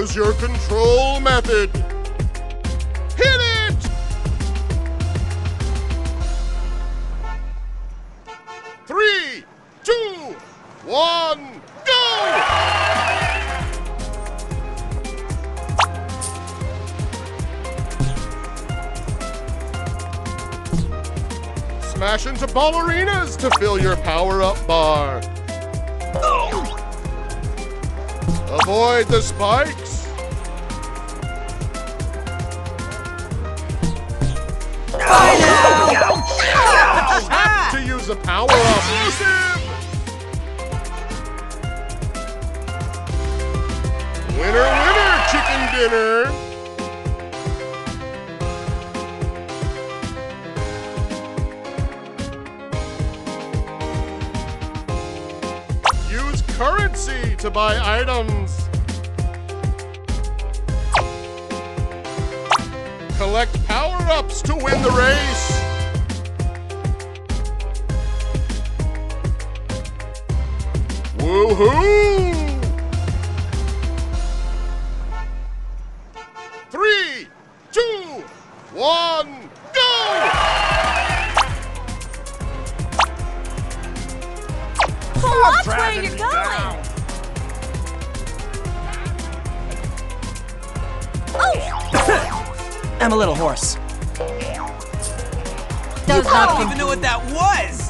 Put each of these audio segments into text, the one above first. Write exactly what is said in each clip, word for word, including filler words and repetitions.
Choose your control method. Hit it! Three, two, one, go! Smash into Ballarinas to fill your power-up bar. Avoid the spikes. Have to use a power-up. Winner, winner, chicken dinner. Use currency to buy items. Collect power-ups to win the race. Woohoo! Three, two, one, go! Watch where you're going! Oh! I'm a little hoarse. Does I not don't even know what that was!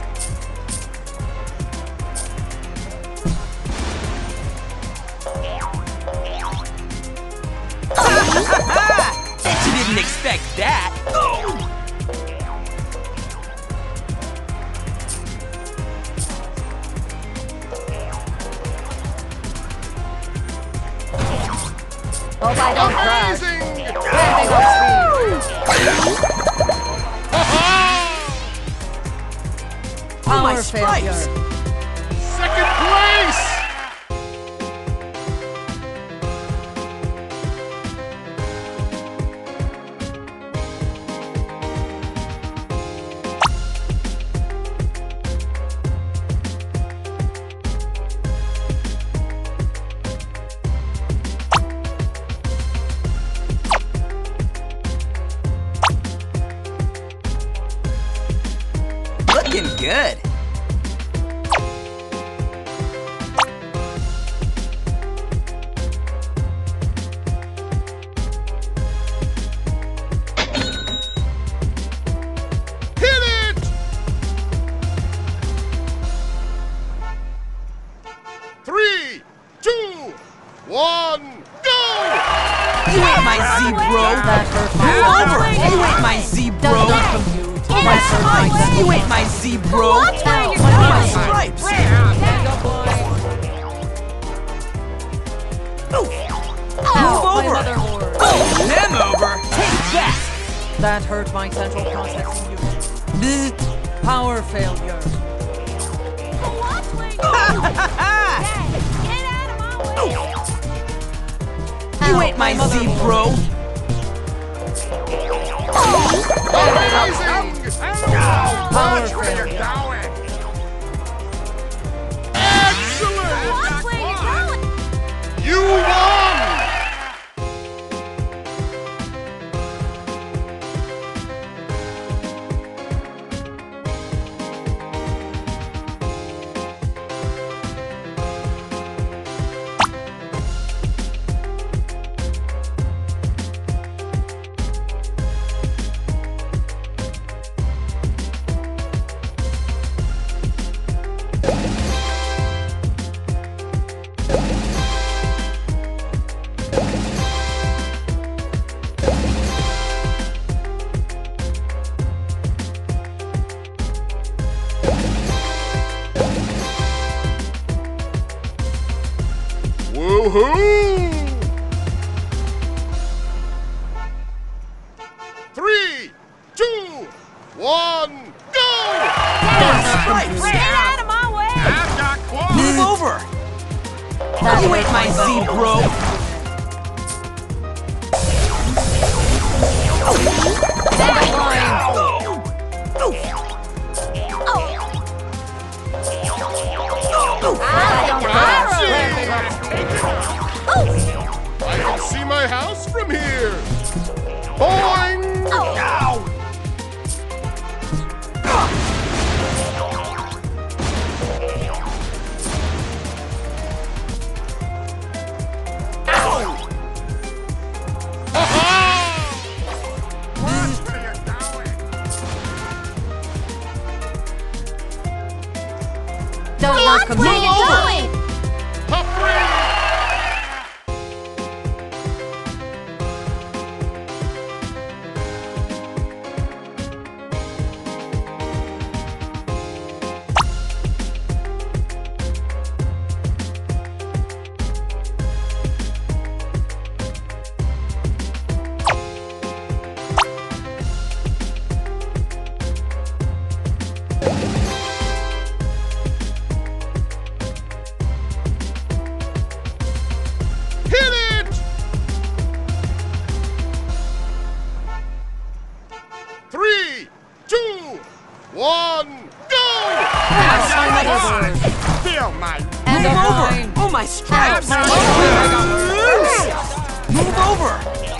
Bet you didn't expect that! Hope I don't crash. Amazing! Landing on speed. Oh, my Power stripes! failure. Second place! Looking good. Hit it! Three, two, one, go! You ain't my Z, bro! That hurt my Move over! feelings. You ain't my Z, Does bro! not compute. Oh, my stripes! You ain't my Z, bro! Watch where you're Oh, my going. stripes! Ow, Move my over! mother whore. Move them over! Take that! That hurt my central processing unit. Power failure. Watch where you're going. Get out of my way. You ain't my Z, bro! Amazing! Power failure. Excellent! Watch where you're going. You won! Woohoo! Three, two, one, go! Stripes! Get out of my way. Move over! That You hurt ain't my Z, bro! Dandelion. I don't crash. Move over!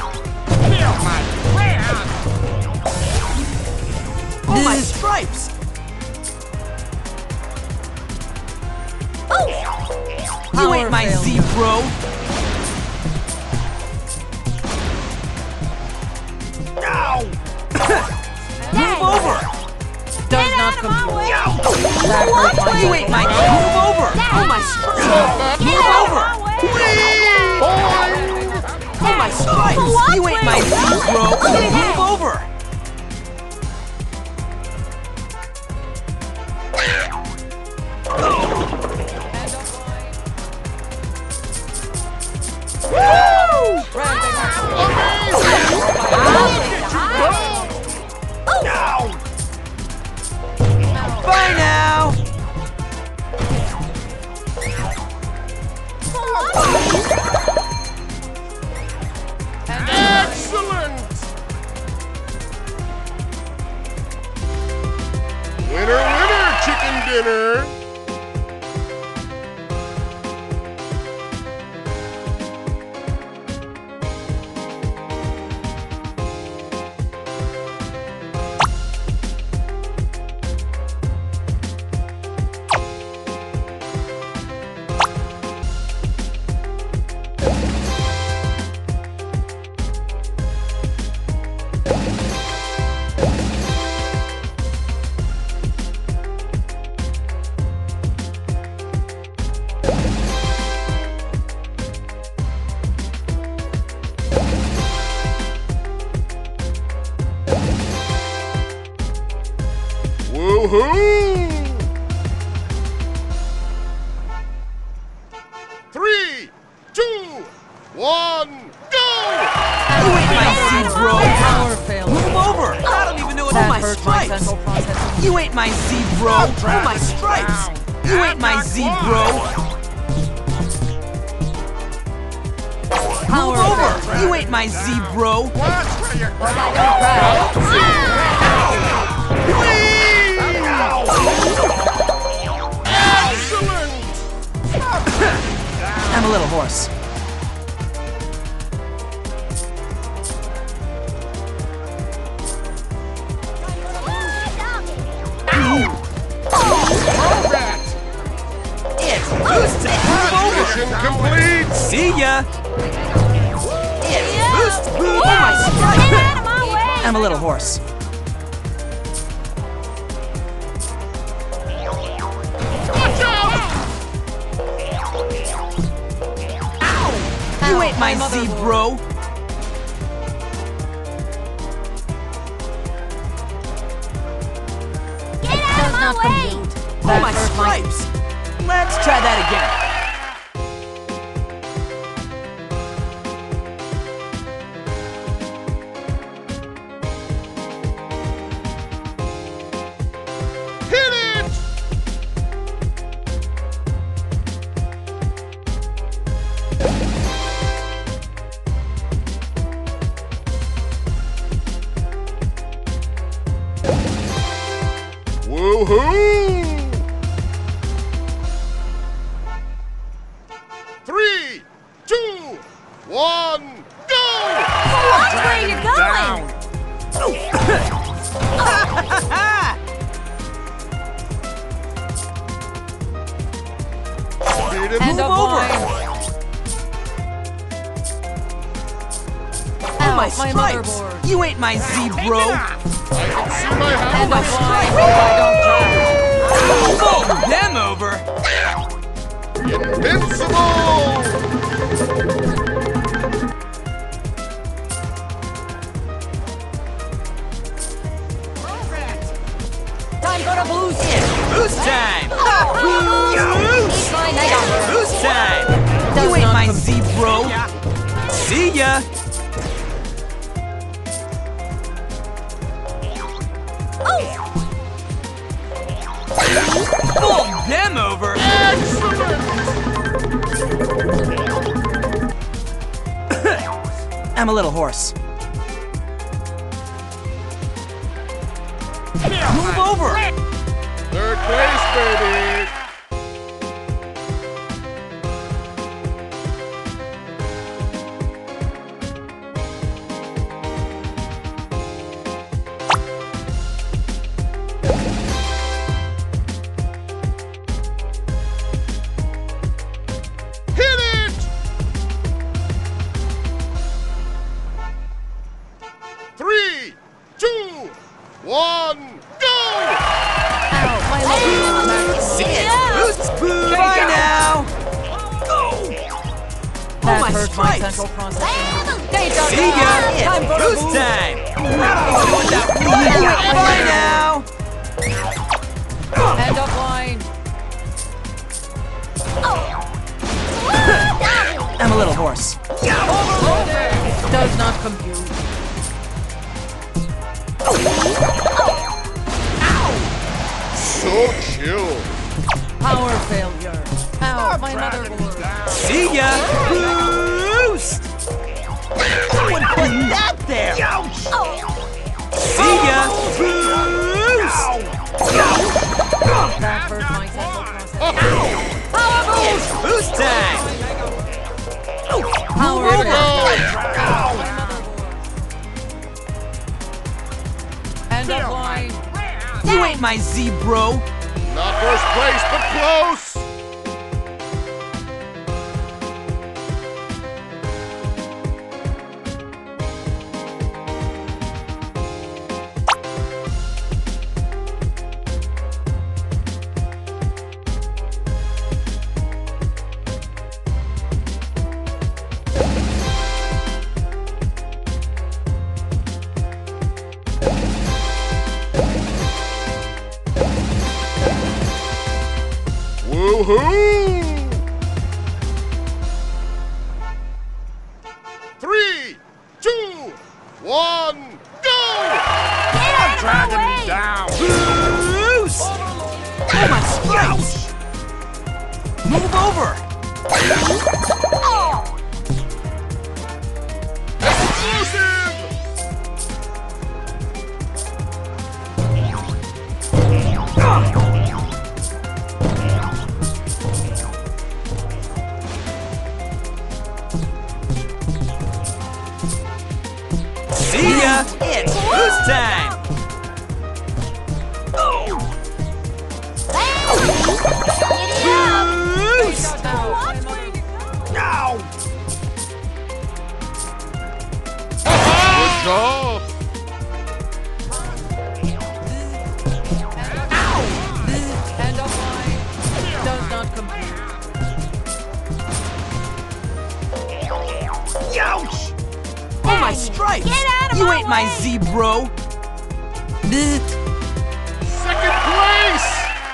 Oh, my stripes! You ain't my Z, bro! Ow! Move over! Does not compute. That hurt my You ain't my Move over! Oh, my stripes! Move over! Oh, my stripes! You ain't my Z, bro! Move over! Bye now! Excellent! Winner, winner, chicken dinner! Woohoo! Three, two, one, go! You ain't my Z, bro! Power failure. Move over! I don't even know what That my hurt my stripes! central processing. You ain't my Z, bro! Oh, my stripes! You ain't my Z, bro! Power Move over! failure. You ain't my Z, bro! Watch where you're Or I don't crash. Excellent! I'm a little hoarse. Correct! It's boost time! Move over! Mission complete! See ya! It's boost! Oh, my stripes! I'm a little hoarse. Watch out! You ain't my Z, bro! Does not compute. Oh, my stripes! Let's try that again. Hit it! Woohoo! Three, two, one, go! Watch where you're going. Speed it. And Move a over. blind. Oh, my Ow, my stripes! motherboard. You ain't my Z, bro! I can see my And house. a blind. Or I don't crash. Fold them over! Invincible! Time for a boost. It's boost time! Eat my night. Boost time! Does You ain't not my compute. Z, bro! See ya! Fold them over! I'm a little hoarse. Move over! Third place, baby! central processing. Data See ya! time for It's a boost boost. time! Bye now! End of line. I'm a little hoarse. Overloading. Does not compute. So chill. Power failure. Ow, my motherboard. See ya! Boost! Who would put that there? See ya! Boost! That hurt my central processing. Power It's boost. boost time! Power Way to failure. go. End of line. You ain't my Z, bro! Not first place, but close. Woohoo! Three, two, one, go! Get Dragging me down. Boost! Oh my stripes! Move over! Explosive! See ya! It's boost time! Boost! Ow! Good job! End of line. Does not compute. Ouch! Oh my stripes! Get out of you my ain't my way! Z, bro! Bleh. Second place!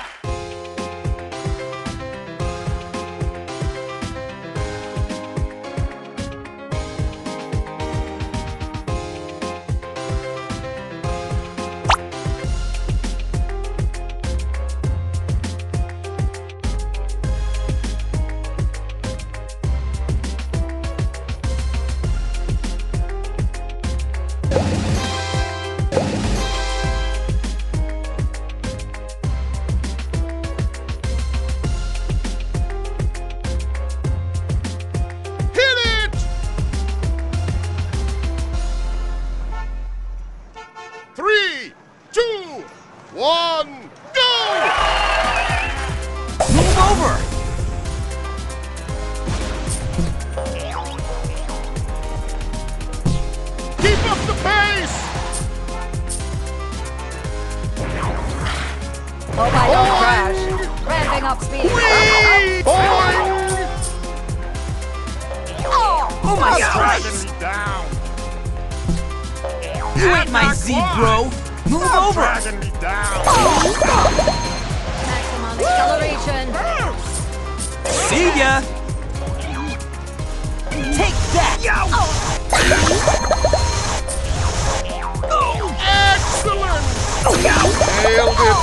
Hit it! Three, two, one, go! Move over! Keep up the pace! Hope I don't crash. Ramping up speed. Whee! Boing! Oh my stripes! Dragging me down. You ain't my Z, bro! Move Stop over! dragging me down. Maximum acceleration. See ya! Take that! Excellent! Nailed it!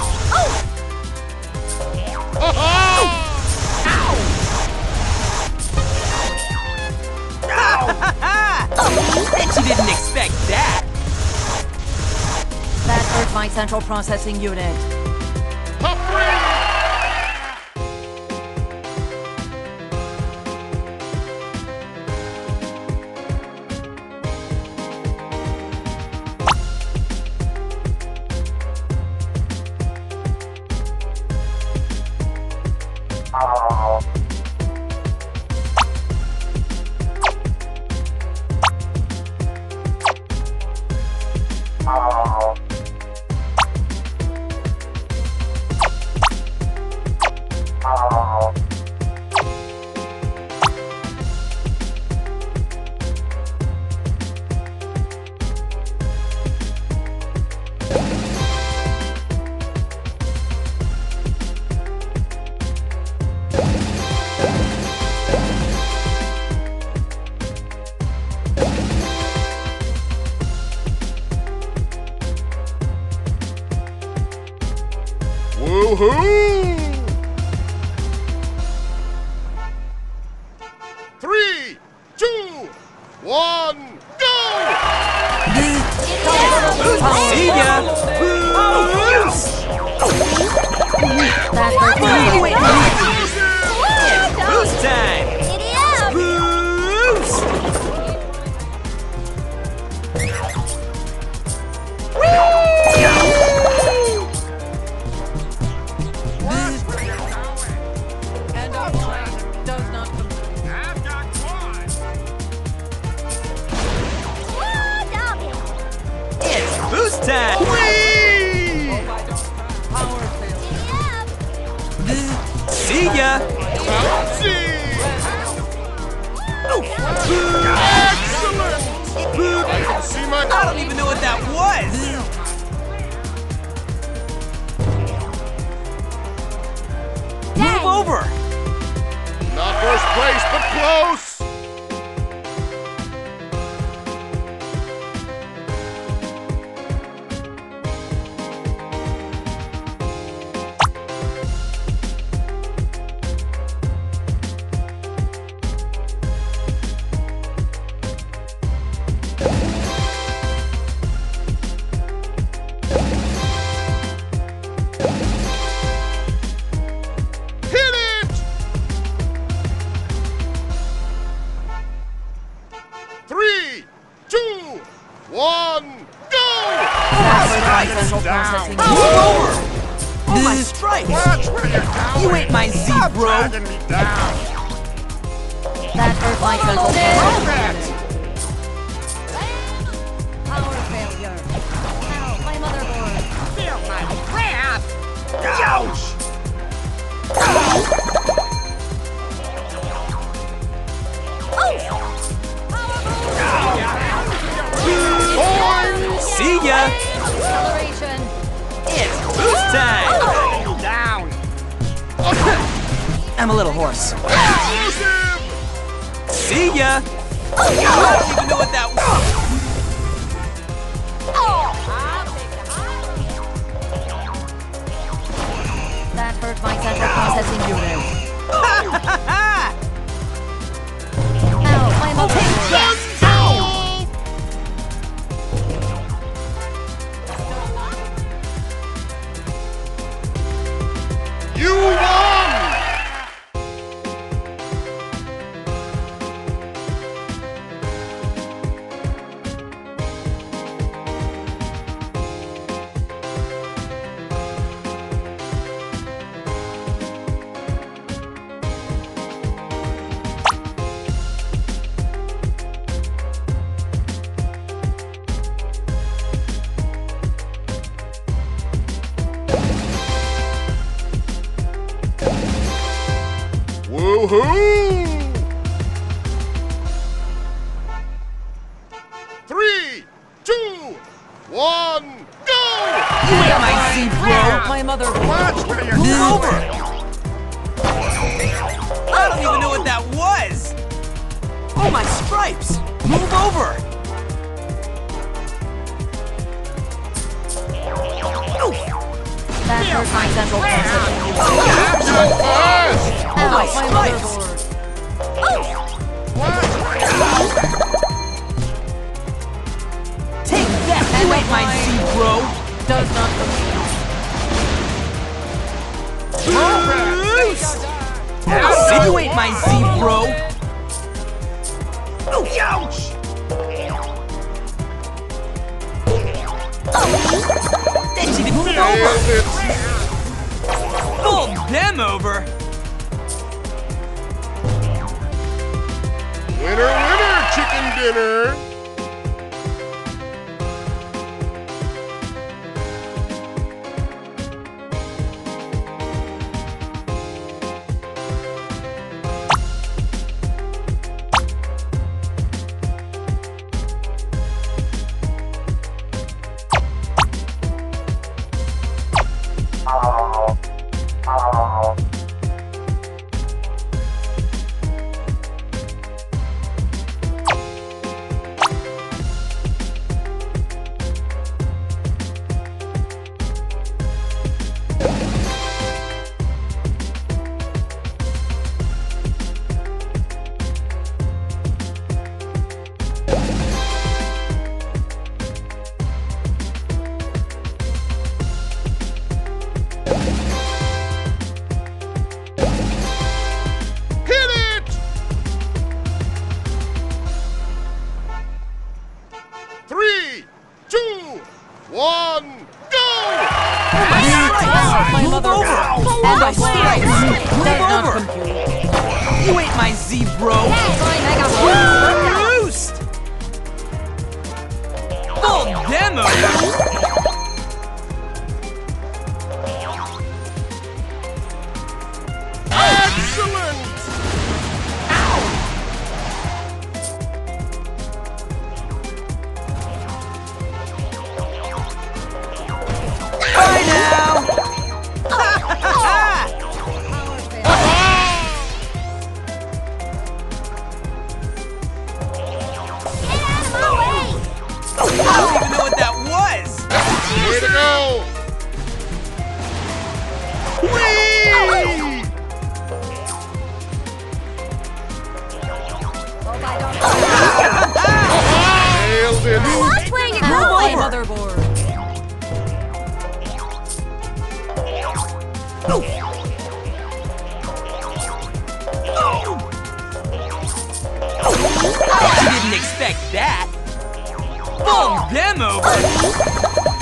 Ha-ha! Bet you didn't expect that! That hurt my central processing unit. Top three! Woohoo! Three, two, one, go! See ya! That hurt my Wait, it's boost time! Boost! And a one does not complete. I've got one. It's boost time! Power failure. See ya! Bouncy! Excellent! I can see my... I don't even know what that was! Move over! Not first place, but close! Hit it! Three, two, one, go! That's my central processing Move unit. over! Oh, my stripes! Watch where you're going. You ain't my Z, Stop bro! dragging me down. That hurt my central Throw processing that. unit. Power failure. Ow, my motherboard. Feel my wrath. Ouch! Boing! See ya! Acceleration. It's boost time! Dragging me down. I'm a little hoarse. Explosive! See ya! I don't even know what that was! That hurt my central processing unit. Ow, my motherboard. You won! Woohoo! Three, two, one, go! You ain't my Z, bro! My motherboard. Watch where you're Move going. over! I don't even know what that was! Oh, my stripes! Move over! That hurt my central processing unit. So fast! Ow, my my stripes. motherboard. Take that! You ain't my Z, bro! Does not complete. Boost! See, you ain't my Z, bro! Ouch! Then she didn't move And over! it's Pull them over! winner, winner, chicken dinner! them over! Excellent! Bye now! I don't even know what that was! Way to go! Whee! Nailed it! Watch where you're going! Motherboard. I didn't expect that! Full them over!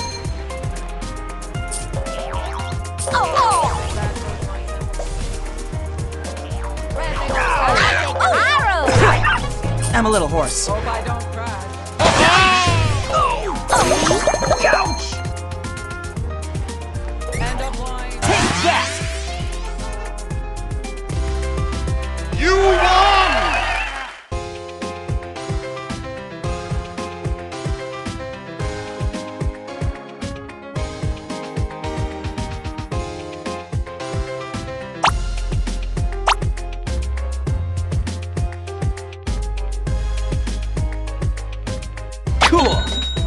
I'm a little hoarse. Hope I don't crash. Ouch! End of line. Take that! You won! Cool!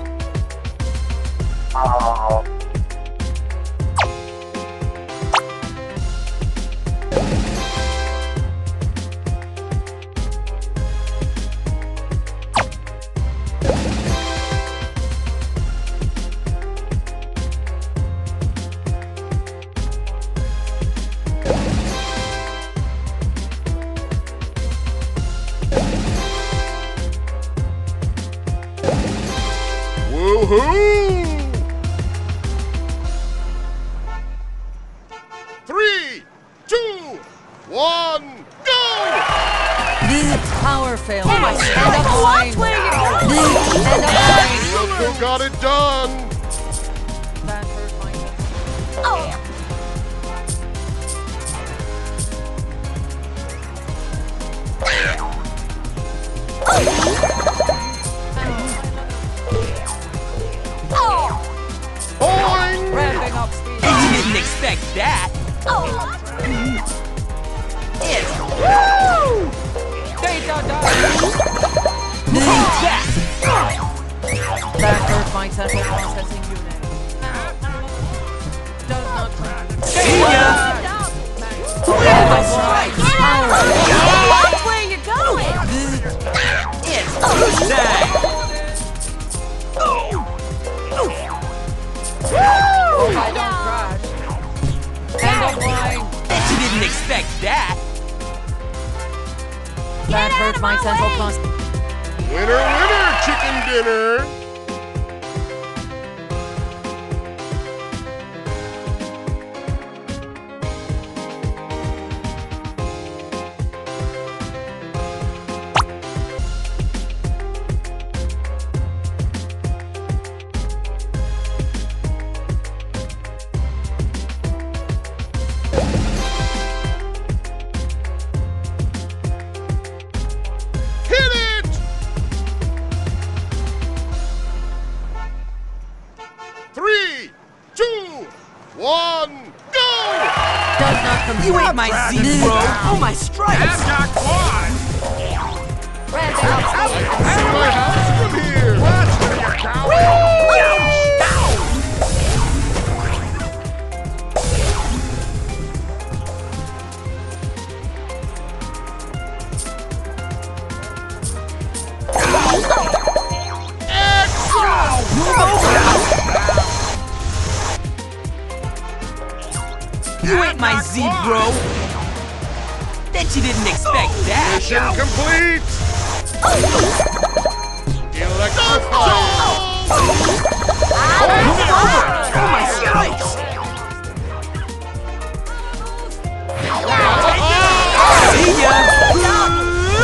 Woohoo! Three, two, one, go! Power failure. Oh my God. End of line. End of line. Look who got it done! That hurt my head. Boing! Ramping up speed. You didn't expect that! It's woo! Data dive. Take that! That hurt my central processing unit. Does not track. See ya! Watch where you're going. It's boost time! Hope I don't crash. End of line. Bet you didn't expect that! That hurt my central processing. Winner, winner, chicken dinner! Three, two, one, go! Does not compute. You ain't my zebra! Oh my stripes! That's not quad! Ramping up speed. See my house from here! Watch where you're going! You ain't my zebra! Bet you didn't expect that! Mission complete! Electrify! Oh my stripes! See ya!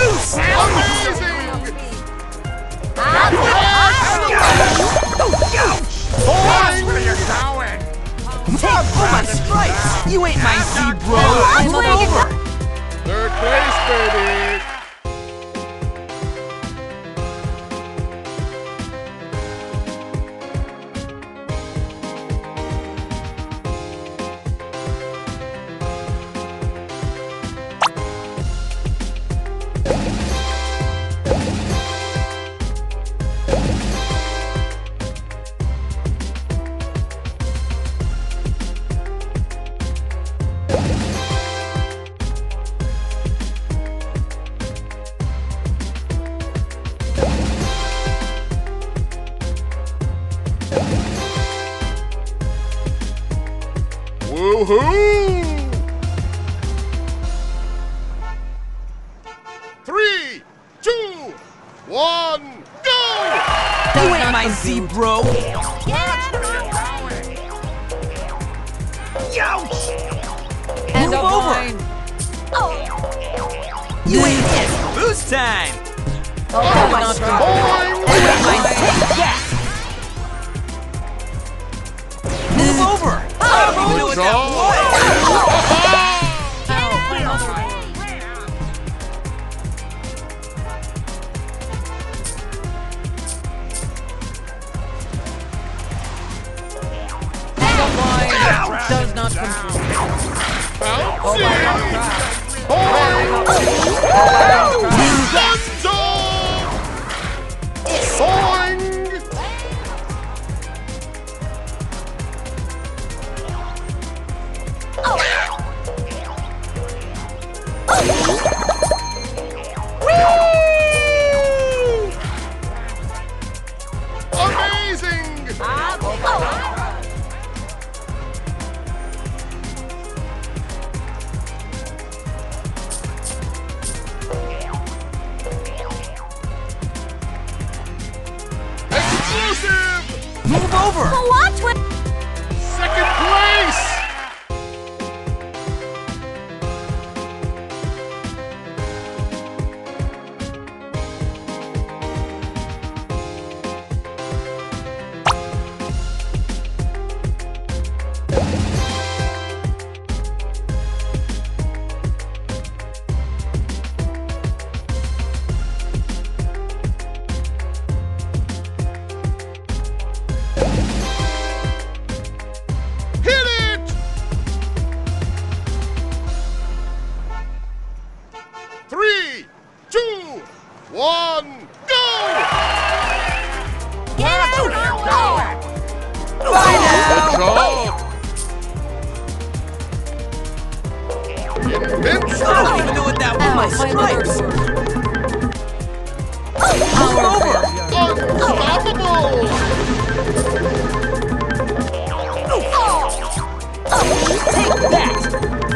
Amazing! Ah! Watch where you're going! Take all my stripes! You ain't my Z, bro! I'm over! Third place, baby! Woohoo! Three, two, one, go! You ain't my Z, bro! Ouch! And Move a over. blind. You ain't it! Boost time! Oh, my not stripes. good. You ain't my take that! Move over! I don't even know what that Ow, my motherboard. And a blind does not come through. Oh my god, crap. Amazing! Exclusive! Move over! Watch what. Second place! Three, two, one, go! Get out of my way. Bye now! Good job! Invincible! I don't even know what that was! Ow, My my stripes! motherboard. Move over! Unstoppable! Take that!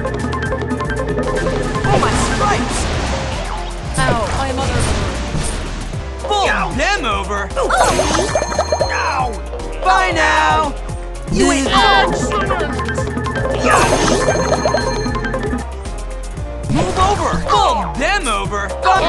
Oh, my stripes! Ow, my motherboard. Pull them over! Ow! Bye now! You ain't Move over! Pull them over!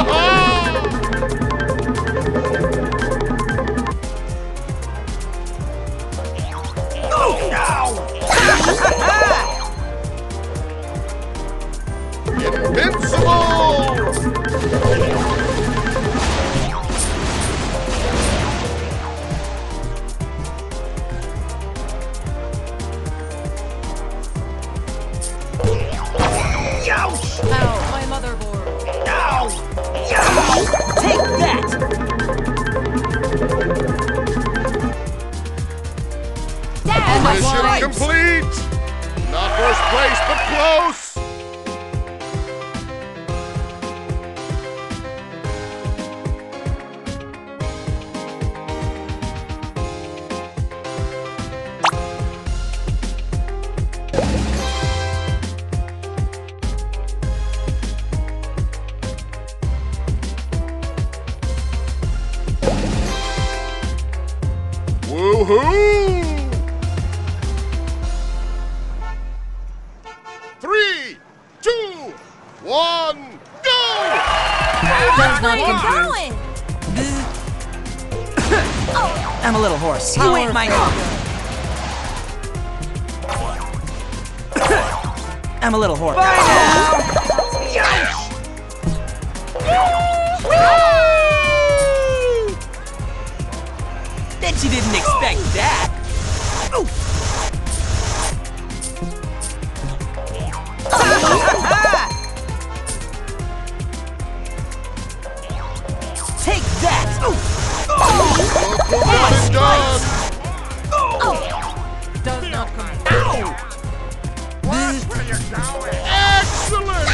Ouch! Ow, my motherboard. Ow! Take that! And a Mission blind. complete! Not first place, but close! Woohoo! Three, two, one, go! Does not Where you come going? I'm a little hoarse. You Power ain't my... failure. I'm a little hoarse. Bye now! Youch! Bet you didn't expect that. Ooh. Take that! Ooh. Look what it's done! Does not come. Watch where you're going! Excellent!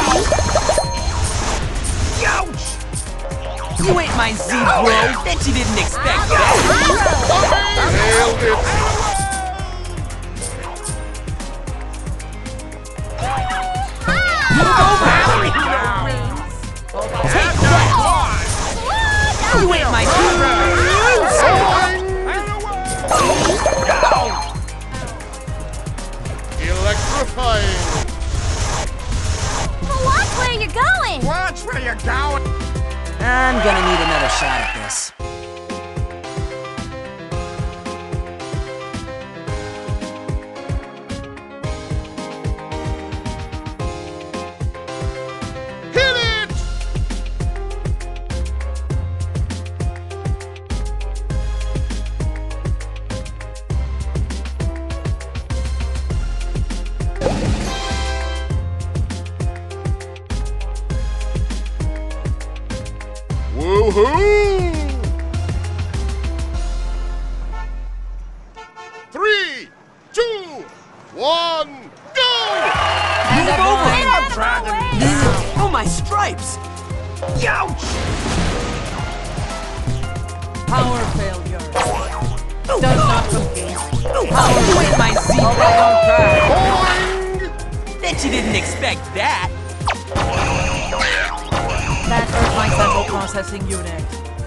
Youch! You ain't my Z, bro. Bet you didn't expect that. Nailed it! Take that! You ain't my Z, bro. Electrifying! Watch where you're going! Watch where you're going! I'm gonna need another shot at this. Hit it! Woohoo! Three, two, one, go! And a point. Oh, my stripes! Youch! Power failure. Does not compute. Power, you ain't my Z, Don't bro. cry. Boing! Bet you didn't expect that. That hurt my central processing unit.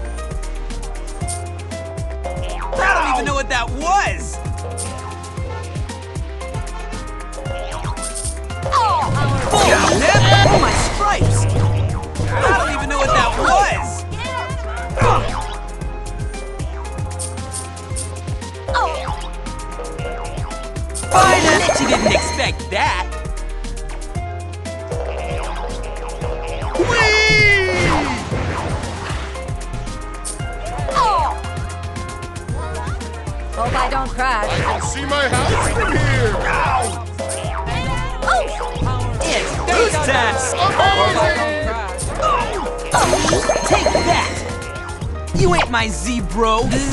I don't even know what that was. Power Oh, man. Oh, my stripes! I don't even know what that was. Fine, I bet you didn't expect that. Hope I don't I crash. can see my house from here! It's boost time. Amazing! Take that. You ain't my Z, bro. Watch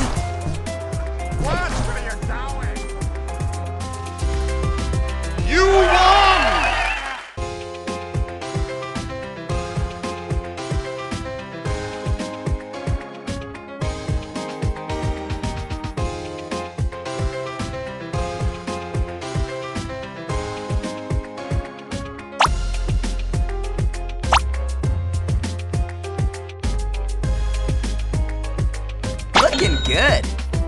where you're going! You won! Looking good.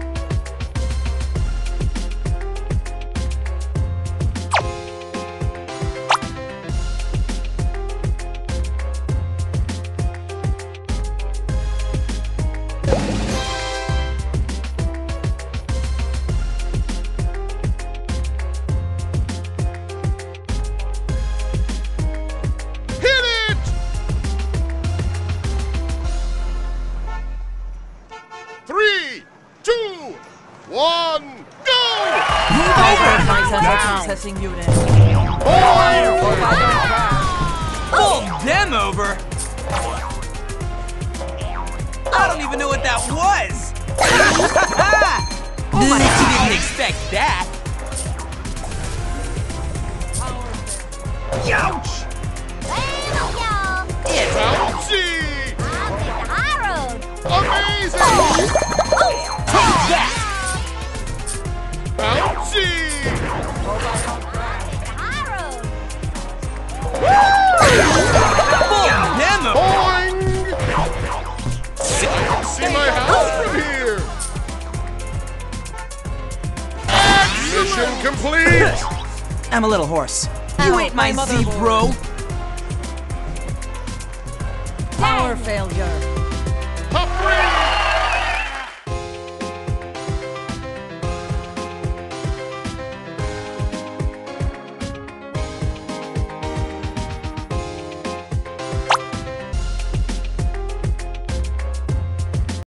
Hit it! Three, two, one, go! That hurt my central processing unit. Pull them over. I don't even know what that was. Oh my! Bet you didn't expect that. Youch! It's Bouncy! Amazing! take that. Bouncy! Pull them over. Boing! See my house from here! Mission complete! I'm a little hoarse. You Ow, ain't my my Z, motherboard. bro. Power failure. Top three!